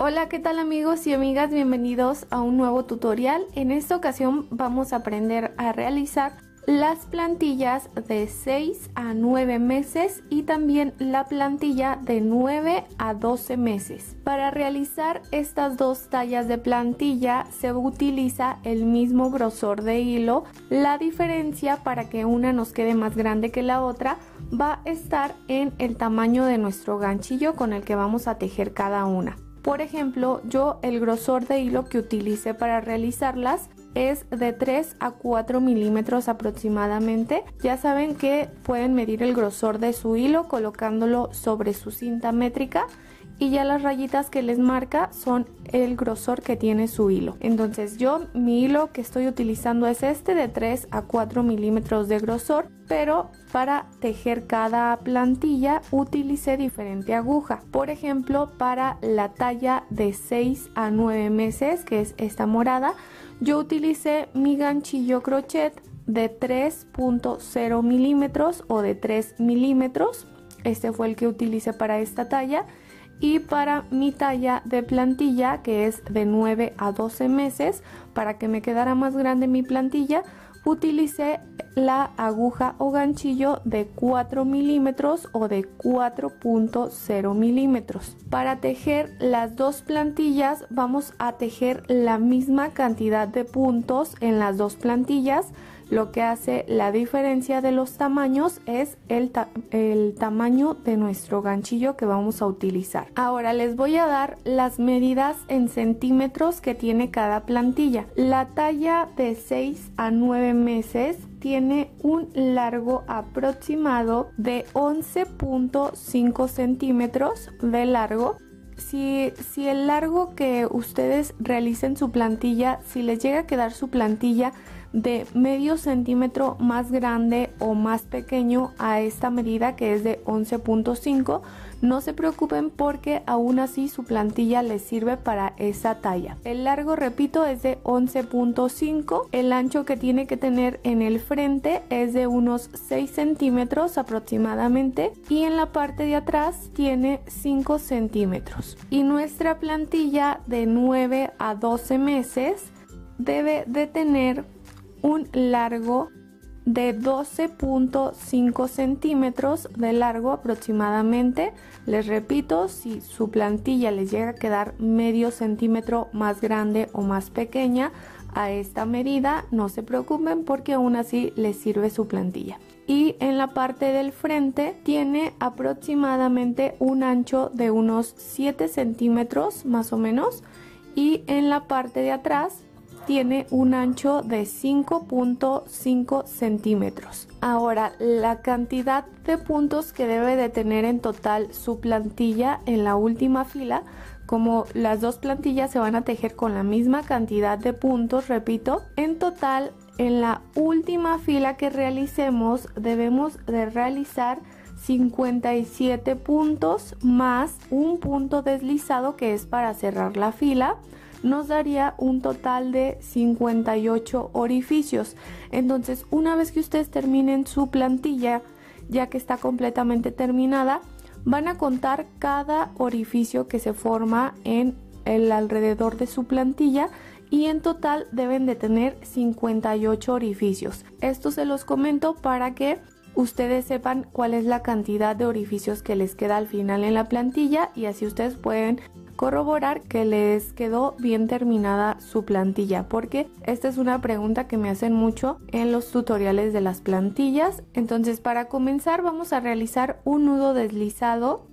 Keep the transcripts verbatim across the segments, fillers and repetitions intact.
Hola, ¿qué tal amigos y amigas? Bienvenidos a un nuevo tutorial. En esta ocasión vamos a aprender a realizar las plantillas de seis a nueve meses y también la plantilla de nueve a doce meses. Para realizar estas dos tallas de plantilla se utiliza el mismo grosor de hilo. La diferencia para que una nos quede más grande que la otra va a estar en el tamaño de nuestro ganchillo con el que vamos a tejer cada una. Por ejemplo, yo el grosor de hilo que utilicé para realizarlas es de tres a cuatro milímetros aproximadamente. Ya saben que pueden medir el grosor de su hilo colocándolo sobre su cinta métrica y ya las rayitas que les marca son el grosor que tiene su hilo. Entonces yo mi hilo que estoy utilizando es este de tres a cuatro milímetros de grosor, pero para tejer cada plantilla utilicé diferente aguja. Por ejemplo, para la talla de seis a nueve meses, que es esta morada, yo utilicé mi ganchillo crochet de tres punto cero milímetros o de tres milímetros. Este fue el que utilicé para esta talla. Y para mi talla de plantilla, que es de nueve a doce meses, para que me quedara más grande mi plantilla, utilicé la aguja o ganchillo de cuatro milímetros o de cuatro punto cero milímetros. Para tejer las dos plantillas vamos a tejer la misma cantidad de puntos en las dos plantillas. Lo que hace la diferencia de los tamaños es el, ta el tamaño de nuestro ganchillo que vamos a utilizar. Ahora les voy a dar las medidas en centímetros que tiene cada plantilla. La talla de seis a nueve meses tiene un largo aproximado de once punto cinco centímetros de largo. Si, si el largo que ustedes realicen su plantilla, si les llega a quedar su plantilla de medio centímetro más grande o más pequeño a esta medida que es de once punto cinco, no se preocupen porque aún así su plantilla les sirve para esa talla. El largo, repito, es de once punto cinco, el ancho que tiene que tener en el frente es de unos seis centímetros aproximadamente y en la parte de atrás tiene cinco centímetros. Y nuestra plantilla de nueve a doce meses debe de tener un largo de doce punto cinco centímetros de largo aproximadamente. Les repito, si su plantilla les llega a quedar medio centímetro más grande o más pequeña a esta medida, no se preocupen porque aún así les sirve su plantilla. Y en la parte del frente tiene aproximadamente un ancho de unos siete centímetros más o menos y en la parte de atrás tiene un ancho de cinco punto cinco centímetros. Ahora, la cantidad de puntos que debe de tener en total su plantilla en la última fila, como las dos plantillas se van a tejer con la misma cantidad de puntos, repito, en total en la última fila que realicemos debemos de realizar cincuenta y siete puntos más un punto deslizado que es para cerrar la fila. Nos daría un total de cincuenta y ocho orificios. Entonces, una vez que ustedes terminen su plantilla, ya que está completamente terminada, van a contar cada orificio que se forma en el alrededor de su plantilla y en total deben de tener cincuenta y ocho orificios. Esto se los comento para que ustedes sepan cuál es la cantidad de orificios que les queda al final en la plantilla y así ustedes pueden corroborar que les quedó bien terminada su plantilla, porque esta es una pregunta que me hacen mucho en los tutoriales de las plantillas. Entonces, para comenzar vamos a realizar un nudo deslizado.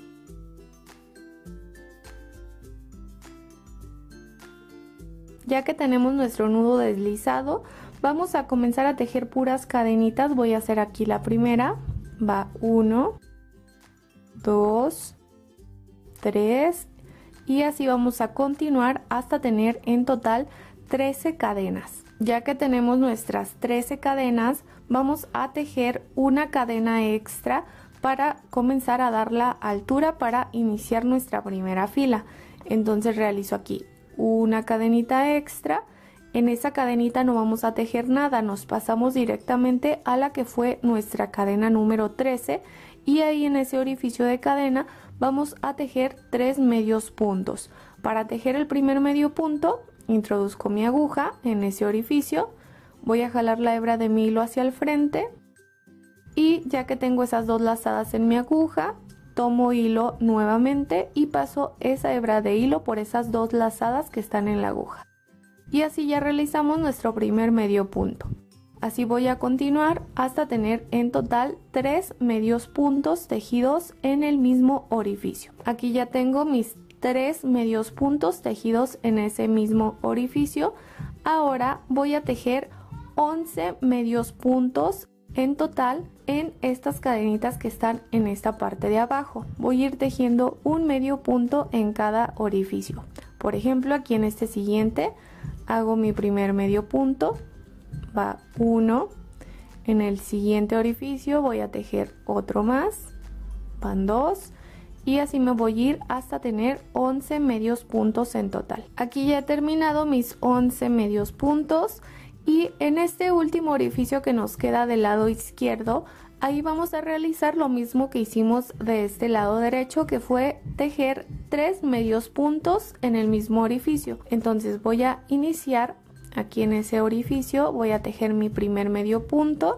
Ya que tenemos nuestro nudo deslizado, vamos a comenzar a tejer puras cadenitas. Voy a hacer aquí la primera. Va uno, dos, tres y así vamos a continuar hasta tener en total trece cadenas. Ya que tenemos nuestras trece cadenas, vamos a tejer una cadena extra para comenzar a dar la altura para iniciar nuestra primera fila. Entonces realizo aquí una cadenita extra. En esa cadenita no vamos a tejer nada, nos pasamos directamente a la que fue nuestra cadena número trece y ahí en ese orificio de cadena vamos a tejer tres medios puntos. Para tejer el primer medio punto, introduzco mi aguja en ese orificio, voy a jalar la hebra de mi hilo hacia el frente y ya que tengo esas dos lazadas en mi aguja, tomo hilo nuevamente y paso esa hebra de hilo por esas dos lazadas que están en la aguja. Y así ya realizamos nuestro primer medio punto. Así voy a continuar hasta tener en total tres medios puntos tejidos en el mismo orificio. Aquí ya tengo mis tres medios puntos tejidos en ese mismo orificio. Ahora voy a tejer once medios puntos en total en estas cadenitas que están en esta parte de abajo. Voy a ir tejiendo un medio punto en cada orificio. Por ejemplo, aquí en este siguiente hago mi primer medio punto, va uno, en el siguiente orificio voy a tejer otro más, van dos, y así me voy a ir hasta tener once medios puntos en total. Aquí ya he terminado mis once medios puntos y en este último orificio que nos queda del lado izquierdo, ahí vamos a realizar lo mismo que hicimos de este lado derecho, que fue tejer tres medios puntos en el mismo orificio. Entonces voy a iniciar aquí en ese orificio, voy a tejer mi primer medio punto,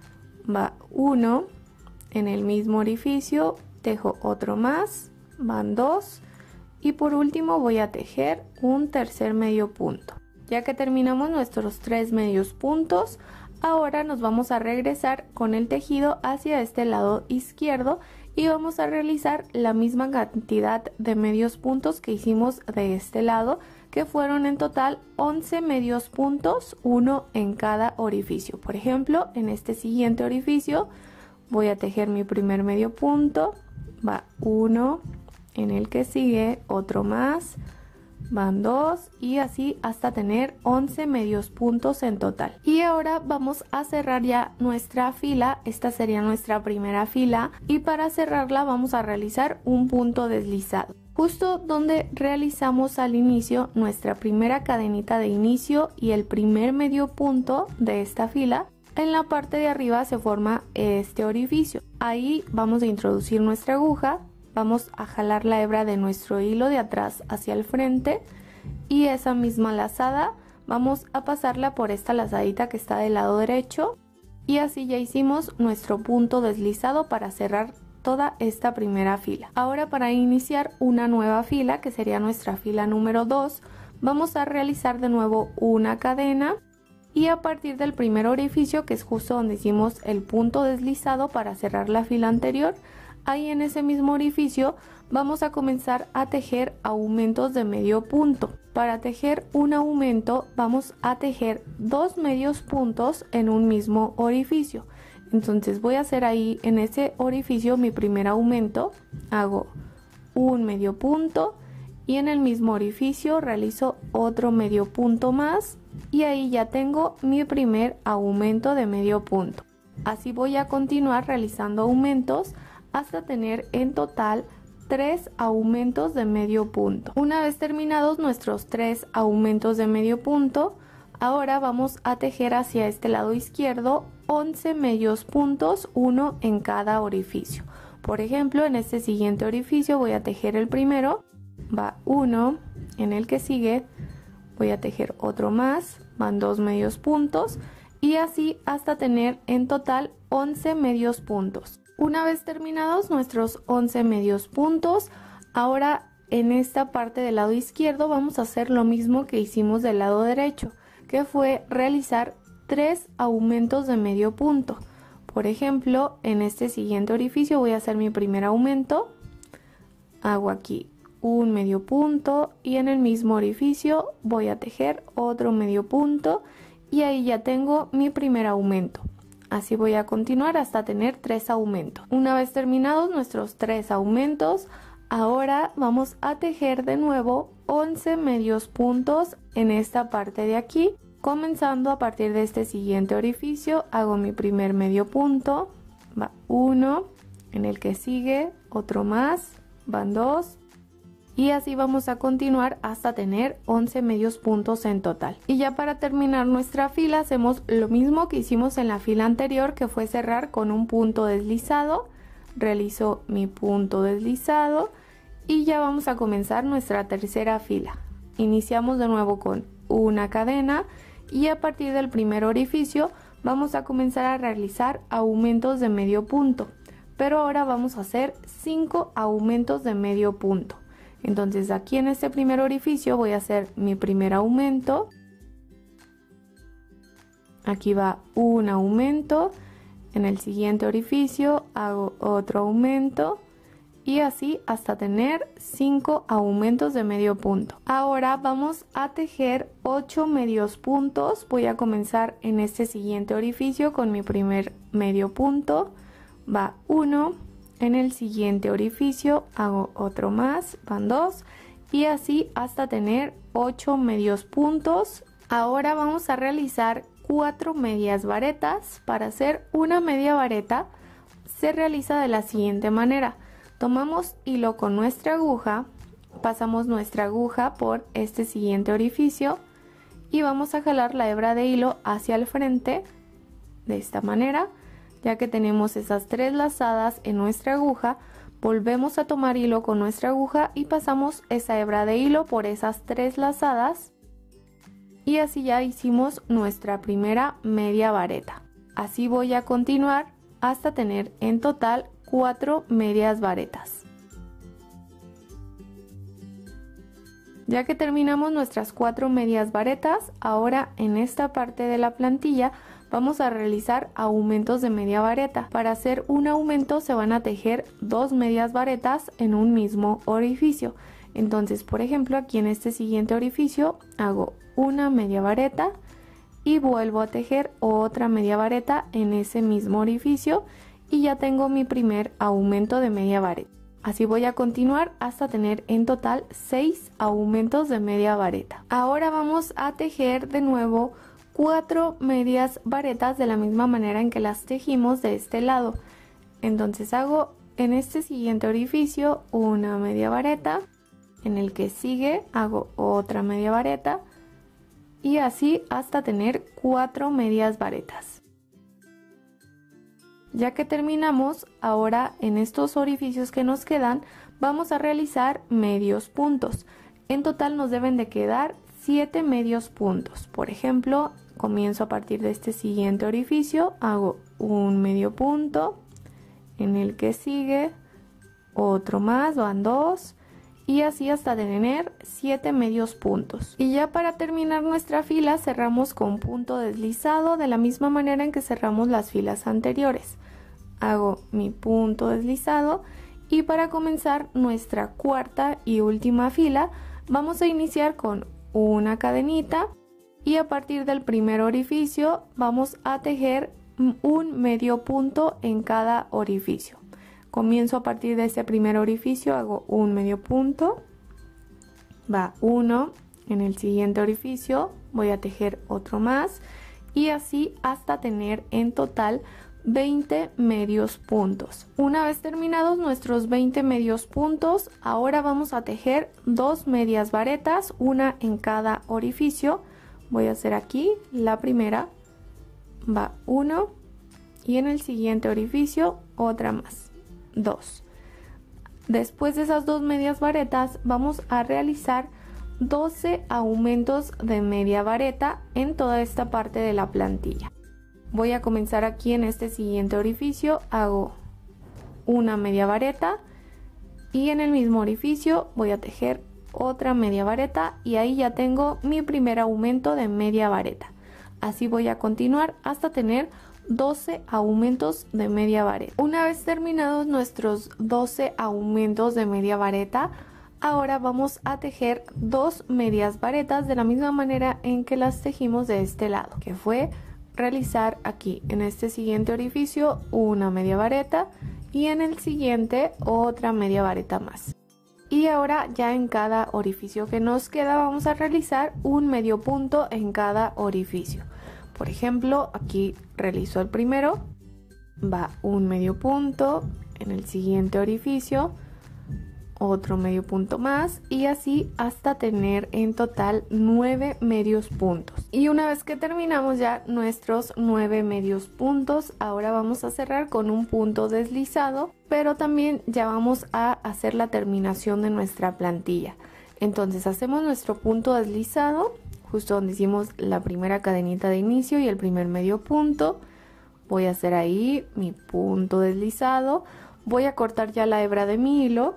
va uno, en el mismo orificio tejo otro más, van dos, y por último voy a tejer un tercer medio punto. Ya que terminamos nuestros tres medios puntos, ahora nos vamos a regresar con el tejido hacia este lado izquierdo y vamos a realizar la misma cantidad de medios puntos que hicimos de este lado, que fueron en total once medios puntos, uno en cada orificio. Por ejemplo, en este siguiente orificio voy a tejer mi primer medio punto, va uno, en el que sigue otro más, van dos, y así hasta tener once medios puntos en total. Y ahora vamos a cerrar ya nuestra fila. Esta sería nuestra primera fila y para cerrarla vamos a realizar un punto deslizado justo donde realizamos al inicio nuestra primera cadenita de inicio y el primer medio punto de esta fila. En la parte de arriba se forma este orificio. Ahí vamos a introducir nuestra aguja, vamos a jalar la hebra de nuestro hilo de atrás hacia el frente y esa misma lazada vamos a pasarla por esta lazadita que está del lado derecho y así ya hicimos nuestro punto deslizado para cerrar toda esta primera fila. Ahora, para iniciar una nueva fila, que sería nuestra fila número dos, vamos a realizar de nuevo una cadena y a partir del primer orificio, que es justo donde hicimos el punto deslizado para cerrar la fila anterior, ahí en ese mismo orificio vamos a comenzar a tejer aumentos de medio punto. Para tejer un aumento vamos a tejer dos medios puntos en un mismo orificio. Entonces voy a hacer ahí en ese orificio mi primer aumento, hago un medio punto y en el mismo orificio realizo otro medio punto más y ahí ya tengo mi primer aumento de medio punto. Así voy a continuar realizando aumentos hasta tener en total tres aumentos de medio punto. Una vez terminados nuestros tres aumentos de medio punto, ahora vamos a tejer hacia este lado izquierdo once medios puntos, uno en cada orificio. Por ejemplo, en este siguiente orificio voy a tejer el primero, va uno, en el que sigue voy a tejer otro más, van dos medios puntos y así hasta tener en total once medios puntos. Una vez terminados nuestros once medios puntos, ahora en esta parte del lado izquierdo vamos a hacer lo mismo que hicimos del lado derecho, que fue realizar tres aumentos de medio punto. Por ejemplo, en este siguiente orificio voy a hacer mi primer aumento, hago aquí un medio punto y en el mismo orificio voy a tejer otro medio punto y ahí ya tengo mi primer aumento. Así voy a continuar hasta tener tres aumentos. Una vez terminados nuestros tres aumentos, ahora vamos a tejer de nuevo once medios puntos en esta parte de aquí. Comenzando a partir de este siguiente orificio, hago mi primer medio punto, va uno, en el que sigue otro más, van dos, y así vamos a continuar hasta tener once medios puntos en total. Y ya para terminar nuestra fila hacemos lo mismo que hicimos en la fila anterior, que fue cerrar con un punto deslizado. Realizo mi punto deslizado y ya vamos a comenzar nuestra tercera fila. Iniciamos de nuevo con una cadena y a partir del primer orificio vamos a comenzar a realizar aumentos de medio punto, pero ahora vamos a hacer cinco aumentos de medio punto. Entonces aquí en este primer orificio voy a hacer mi primer aumento, aquí va un aumento, en el siguiente orificio hago otro aumento y así hasta tener cinco aumentos de medio punto. Ahora vamos a tejer ocho medios puntos. Voy a comenzar en este siguiente orificio con mi primer medio punto, va uno, en el siguiente orificio hago otro más, van dos y así hasta tener ocho medios puntos. Ahora vamos a realizar cuatro medias varetas. Para hacer una media vareta se realiza de la siguiente manera: tomamos hilo con nuestra aguja, pasamos nuestra aguja por este siguiente orificio y vamos a jalar la hebra de hilo hacia el frente de esta manera. Ya que tenemos esas tres lazadas en nuestra aguja, volvemos a tomar hilo con nuestra aguja y pasamos esa hebra de hilo por esas tres lazadas y así ya hicimos nuestra primera media vareta. Así voy a continuar hasta tener en total cuatro medias varetas. Ya que terminamos nuestras cuatro medias varetas, ahora en esta parte de la plantilla vamos a realizar aumentos de media vareta. Para hacer un aumento se van a tejer dos medias varetas en un mismo orificio. Entonces, por ejemplo, aquí en este siguiente orificio hago una media vareta y vuelvo a tejer otra media vareta en ese mismo orificio y ya tengo mi primer aumento de media vareta. Así voy a continuar hasta tener en total seis aumentos de media vareta. Ahora vamos a tejer de nuevo cuatro medias varetas de la misma manera en que las tejimos de este lado. Entonces hago en este siguiente orificio una media vareta, en el que sigue hago otra media vareta y así hasta tener cuatro medias varetas. Ya que terminamos, ahora en estos orificios que nos quedan vamos a realizar medios puntos. En total nos deben de quedar siete medios puntos. Por ejemplo, comienzo a partir de este siguiente orificio, hago un medio punto, en el que sigue otro más, van dos y así hasta tener siete medios puntos. Y ya para terminar nuestra fila cerramos con punto deslizado de la misma manera en que cerramos las filas anteriores. Hago mi punto deslizado y para comenzar nuestra cuarta y última fila vamos a iniciar con una cadenita y a partir del primer orificio vamos a tejer un medio punto en cada orificio. Comienzo a partir de ese primer orificio, hago un medio punto, va uno, en el siguiente orificio voy a tejer otro más y así hasta tener en total veinte medios puntos. Una vez terminados nuestros veinte medios puntos, ahora vamos a tejer dos medias varetas, una en cada orificio. Voy a hacer aquí la primera, va uno y en el siguiente orificio otra más, dos. Después de esas dos medias varetas vamos a realizar doce aumentos de media vareta en toda esta parte de la plantilla. Voy a comenzar aquí en este siguiente orificio, hago una media vareta y en el mismo orificio voy a tejer otra media vareta y ahí ya tengo mi primer aumento de media vareta. Así voy a continuar hasta tener doce aumentos de media vareta. Una vez terminados nuestros doce aumentos de media vareta, ahora vamos a tejer dos medias varetas de la misma manera en que las tejimos de este lado, que fue realizar aquí en este siguiente orificio una media vareta y en el siguiente otra media vareta más. Y ahora ya en cada orificio que nos queda vamos a realizar un medio punto en cada orificio. Por ejemplo, aquí realizo el primero, va un medio punto, en el siguiente orificio otro medio punto más y así hasta tener en total nueve medios puntos. Y una vez que terminamos ya nuestros nueve medios puntos, ahora vamos a cerrar con un punto deslizado pero también ya vamos a hacer la terminación de nuestra plantilla. Entonces hacemos nuestro punto deslizado justo donde hicimos la primera cadenita de inicio y el primer medio punto. Voy a hacer ahí mi punto deslizado, voy a cortar ya la hebra de mi hilo.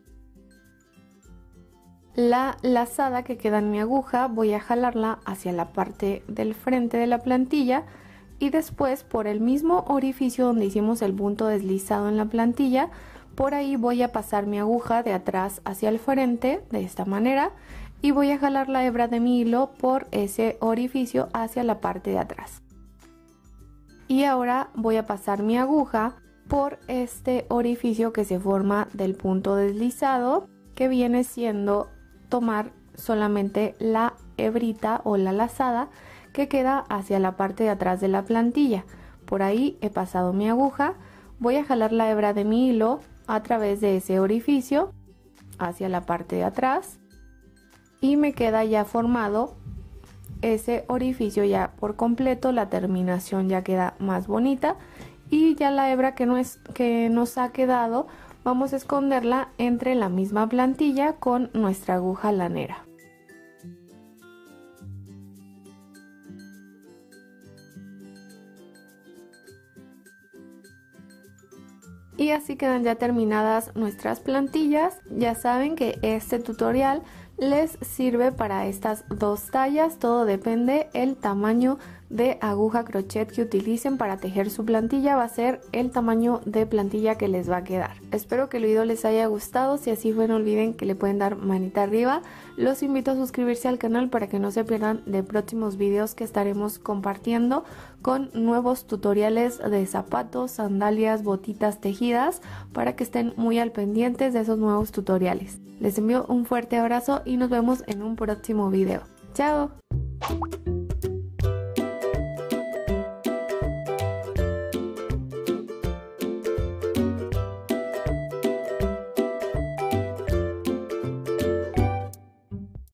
La lazada que queda en mi aguja voy a jalarla hacia la parte del frente de la plantilla y después por el mismo orificio donde hicimos el punto deslizado en la plantilla, por ahí voy a pasar mi aguja de atrás hacia el frente de esta manera y voy a jalar la hebra de mi hilo por ese orificio hacia la parte de atrás. Y ahora voy a pasar mi aguja por este orificio que se forma del punto deslizado, que viene siendo tomar solamente la hebrita o la lazada que queda hacia la parte de atrás de la plantilla. Por ahí he pasado mi aguja, voy a jalar la hebra de mi hilo a través de ese orificio hacia la parte de atrás y me queda ya formado ese orificio ya por completo, la terminación ya queda más bonita y ya la hebra que, no es, que nos ha quedado vamos a esconderla entre la misma plantilla con nuestra aguja lanera. Y así quedan ya terminadas nuestras plantillas. Ya saben que este tutorial les sirve para estas dos tallas, todo depende el tamaño de aguja crochet que utilicen para tejer su plantilla, va a ser el tamaño de plantilla que les va a quedar. Espero que el video les haya gustado, si así fue no olviden que le pueden dar manita arriba. Los invito a suscribirse al canal para que no se pierdan de próximos videos que estaremos compartiendo con nuevos tutoriales de zapatos, sandalias, botitas tejidas, para que estén muy al pendientes de esos nuevos tutoriales. Les envío un fuerte abrazo y nos vemos en un próximo video. ¡Chao!